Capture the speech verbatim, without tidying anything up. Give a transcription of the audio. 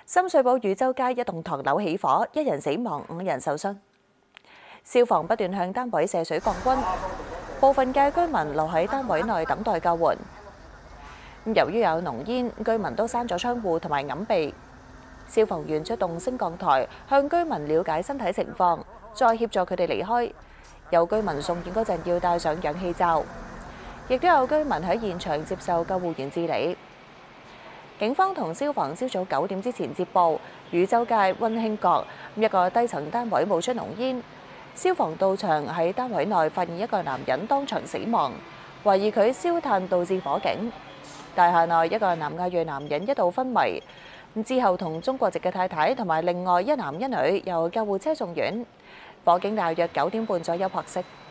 深水埗汝州街一棟唐樓起火，一人死亡，五人受傷。消防不斷向單位射水降溫，部分嘅居民留喺單位內等待救援。由於有濃煙，居民都閂咗窗戶同埋掩鼻。消防員出動升降台向居民了解身體情況，再協助佢哋離開。有居民送院嗰陣要戴上氧氣罩，亦都有居民喺現場接受救護員治理。警方同消防朝早九點之前接報，汝州街溫興閣一個低層單位冒出濃煙，消防到場喺單位內發現一個男人當場死亡，懷疑佢燒炭導致火警。大廈內一個南亞裔男人一度昏迷，之後同中國籍嘅太太同埋另外一男一女由救護車送院。火警大約九點半左右撲熄。